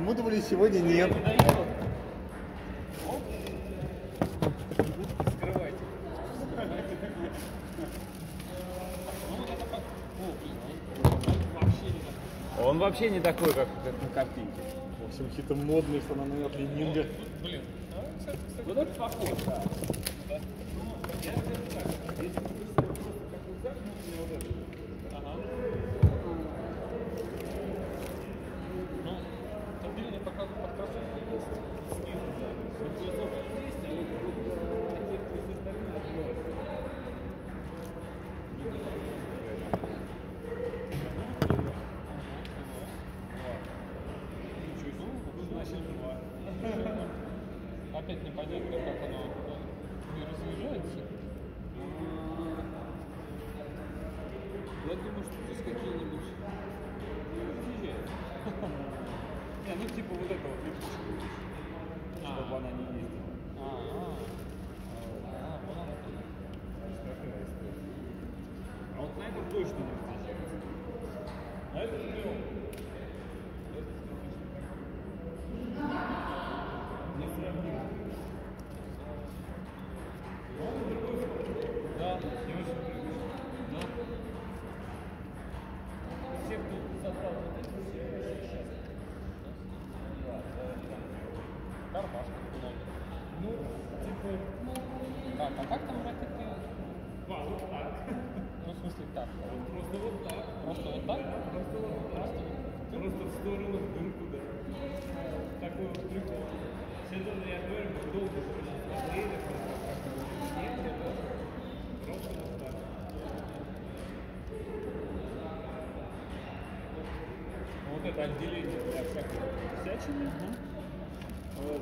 мы думали, сегодня нет. Скрывайте. Он вообще не такой, как на картинке. В общем, какие-то модные, что на номер Ленинга. Блин, вот это похож, да. Ага. Ну, стабильный пока под кроссовкой есть. Снизу, да. Вот кроссовка есть, а вот такие все остальные откроют. Опять непонятно, как оно не разъезжается. Я думаю, что здесь какие-нибудь разъезжают. Не, ну типа вот это вот липучка, чтобы она не ездила. Вот она такая история. А вот на этом точно не разъезжается. А это клево. Несравнимо. Да, не очень привычно. Да. Все, кто забрал вот эти, все счастливы. Да, кармашка много. Ну, типа... Так, а как там ракеты? Вот так. Ну, в смысле так. Просто вот так. Просто вот так? Просто вот так. Просто в сторону вдруг туда. Такой вот прикол. Сегодня я говорю, мы долго очень смотрели, как нет, это просто вот так. Вот это отделение для всякой всячины. Вот.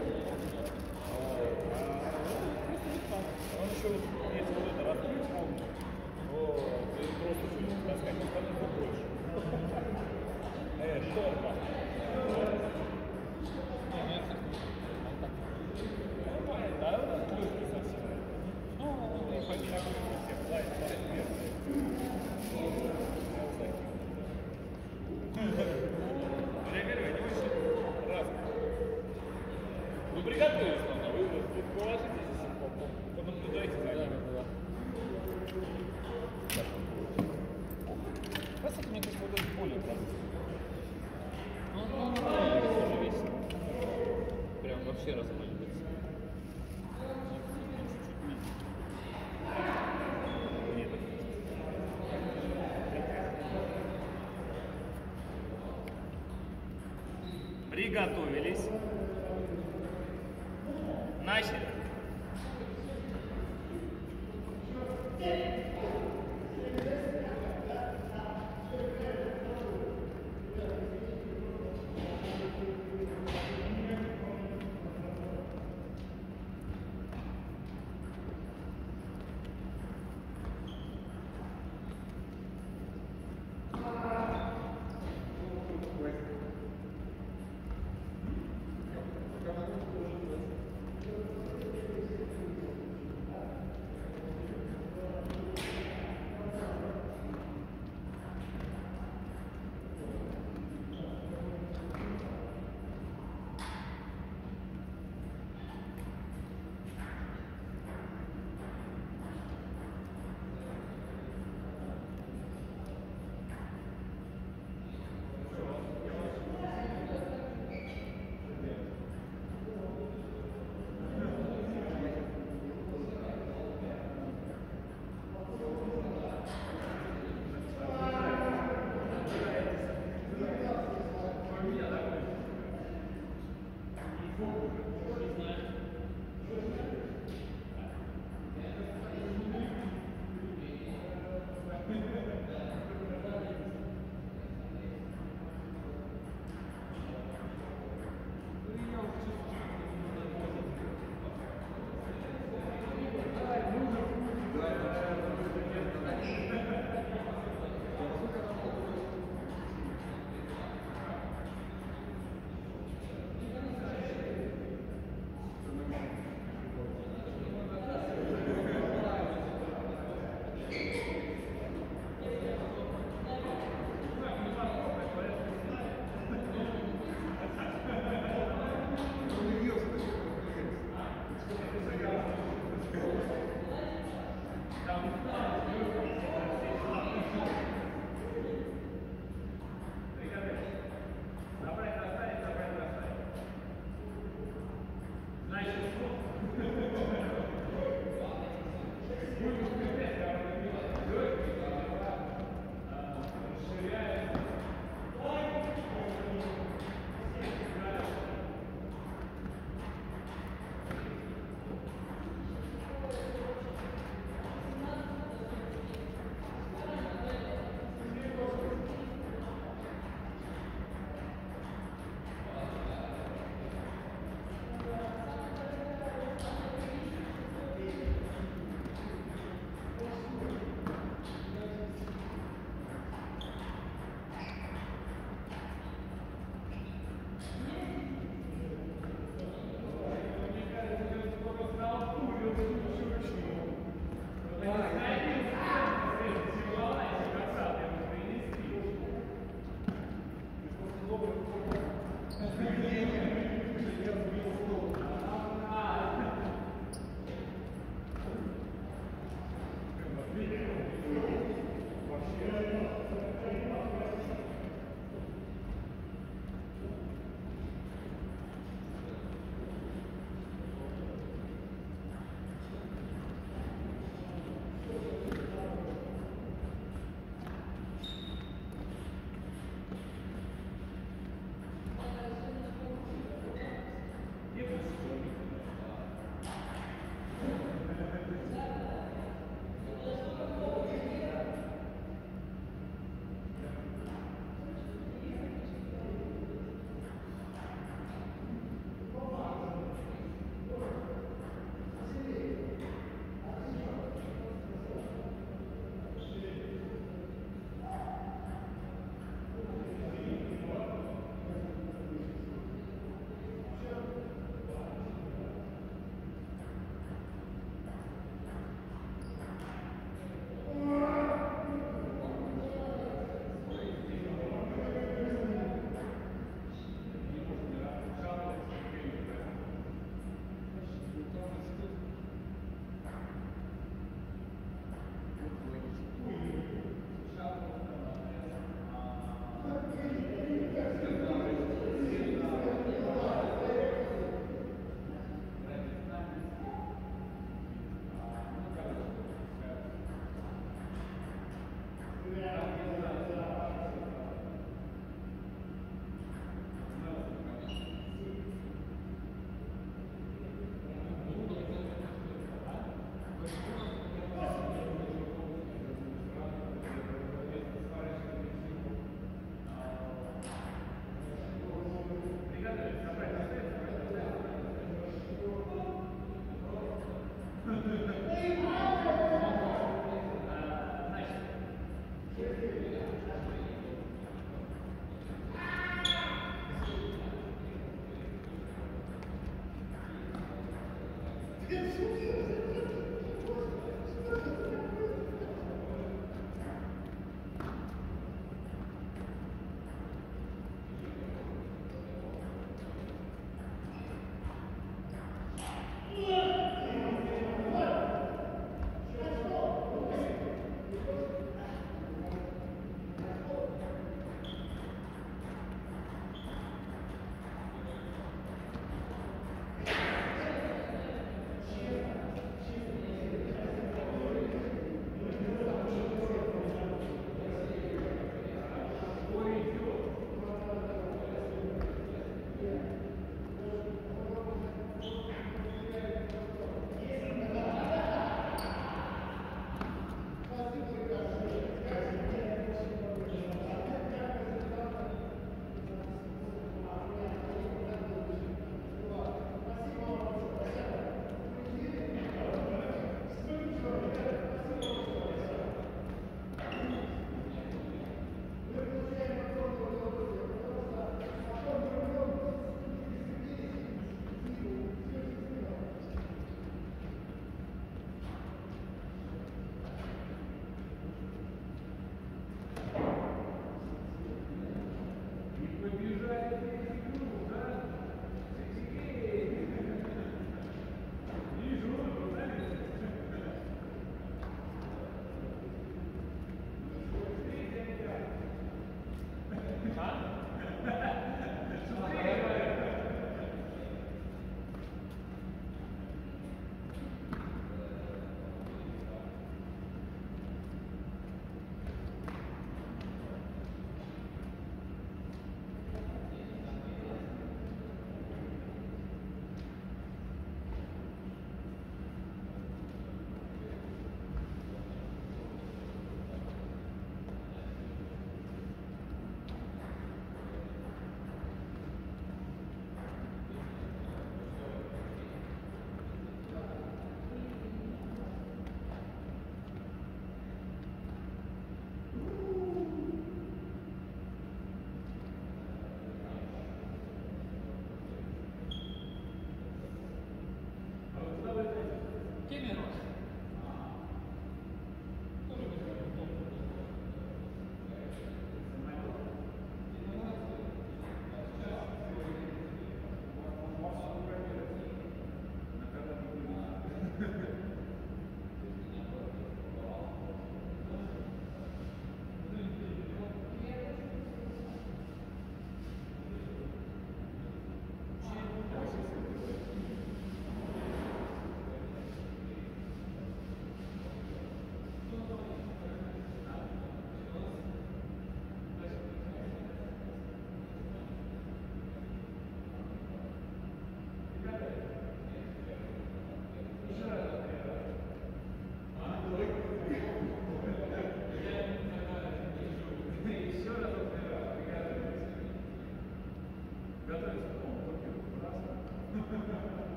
Просто вот так. Он еще вот, если вот это раскрыть полностью, вот, и просто будет таскать, он становится больше. Торба. Да, вот клюшки совсем. Ну, и помимо всех, лайт вверх. Я говорю, они очень разные. Вы приготовились, но вы тут положитесь, понаблюдайте за ними. Просто, мне кажется, вот это более правильно. Ну, тоже весело. Прям вообще размаливается. Приготовились. Начали.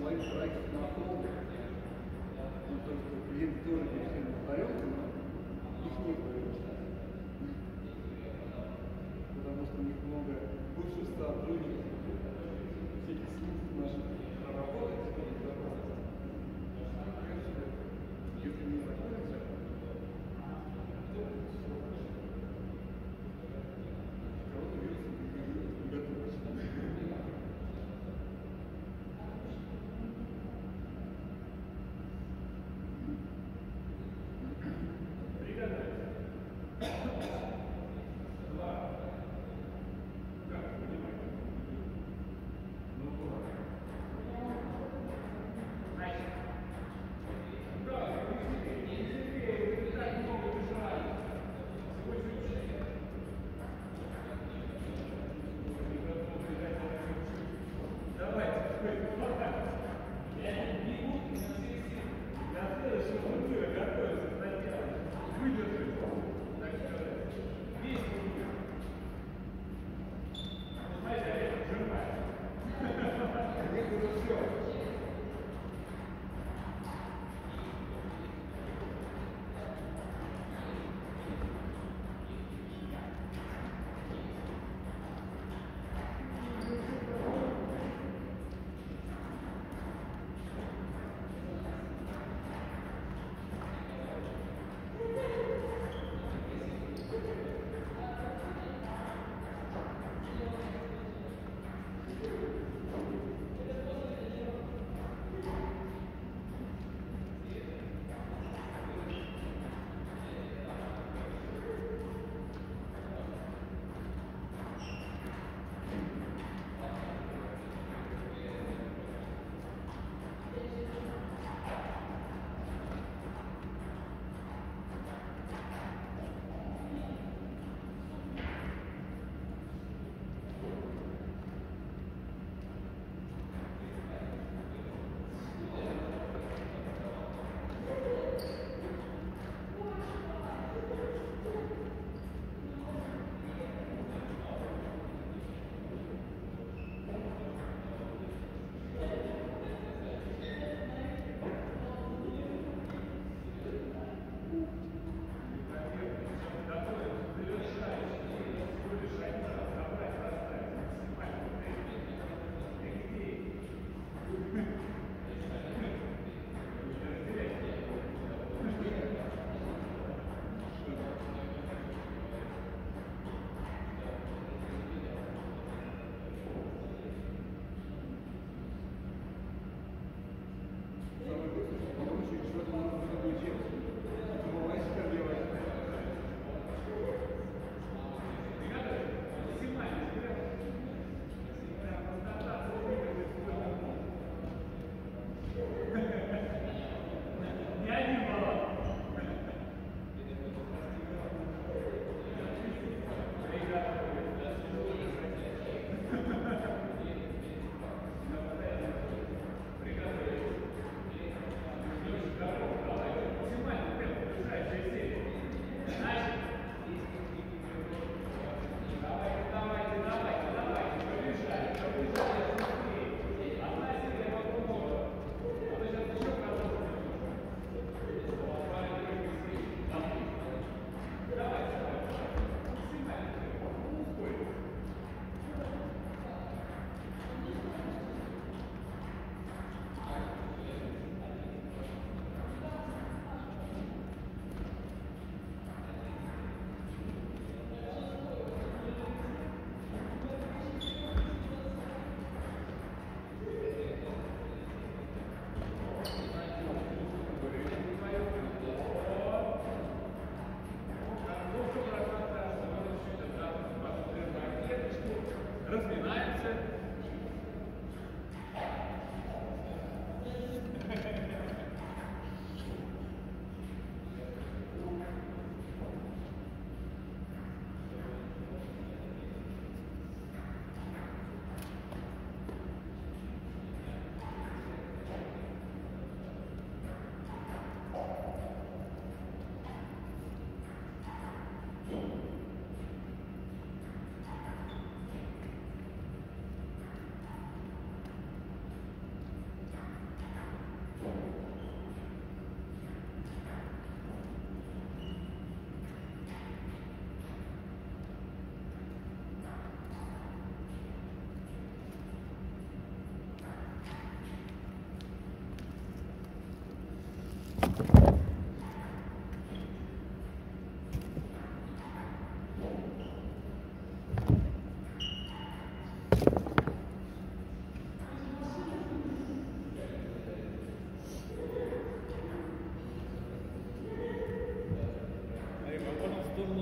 своих проектов на холоде. Ну, то есть клиенты тоже перешли на удаленку, но их не было. Потому что у них много бывших сотрудников, всяких служб наших проработать в безопасности. Если не закончится, то коронавирус не готовится.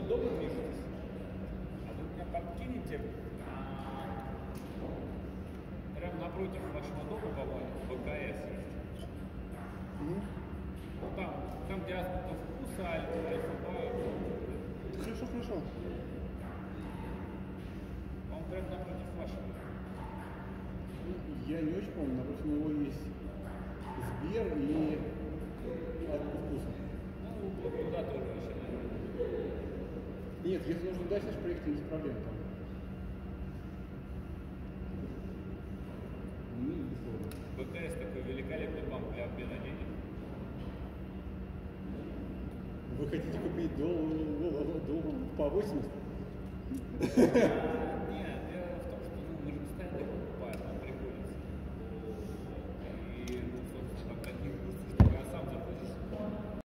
дома движетесь, а вы меня подкинете прямо напротив вашего дома, по-моему, БКС есть. Ну, там где азбука вкуса, альфа-бар. Хорошо, хорошо. Он прямо напротив вашего. Я не очень помню, напротив моего есть Сбер и от вкуса. Ну, вот туда тоже еще, наверное. Нет, если нужно дальше проехать, без проблем там. Ну, безусловно. БКС такой великолепный банк для обмена денег. Вы хотите купить доллар по 80?